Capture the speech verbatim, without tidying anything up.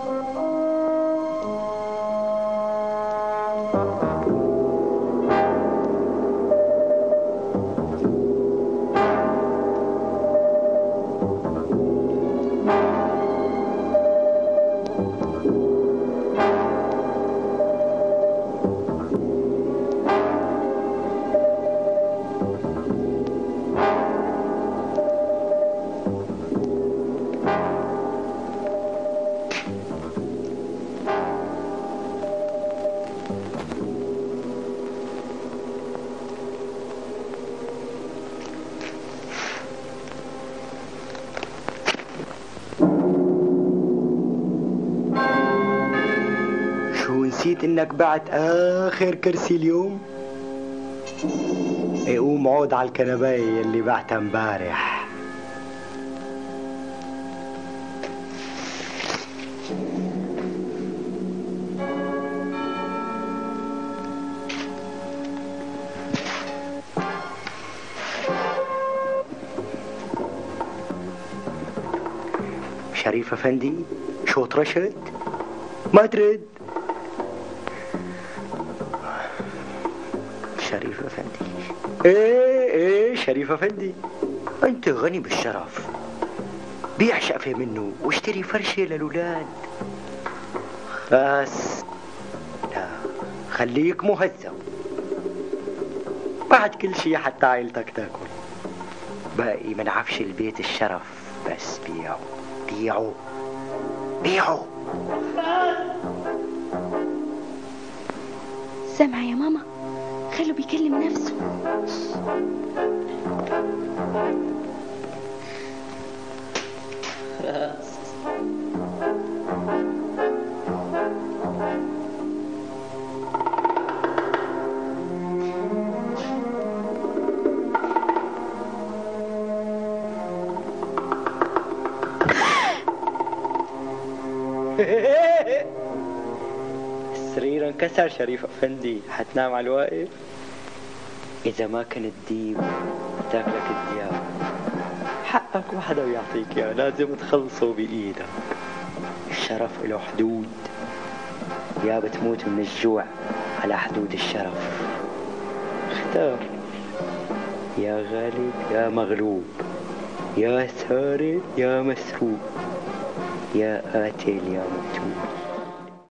نسيت انك بعت اخر كرسي اليوم؟ ايه قوم عود على الكنباية اللي بعتها امبارح. شريف افندي شو طرشت؟ ما ترد. شريف افندي. ايه ايه شريف افندي، انت غني بالشرف، بيع شقفة منه واشتري فرشة للولاد. بس لا، خليك مهذب، بعد كل شي حتى عائلتك تاكل. باقي من عفش البيت الشرف، بس بيعوا بيعوا بيعوا. سامعة يا ماما؟ خلوا بيكلم نفسه. السرير انكسر شريف افندي، حتنام على الواقف؟ اذا ما كنت ديب تاكلك الدياب، حقك وحدا بيعطيك اياه، لازم تخلصه بايدك. الشرف له حدود، يا بتموت من الجوع على حدود الشرف. اختار، يا غالب يا مغلوب، يا سارق يا مسروق، يا قاتل يا مقتول.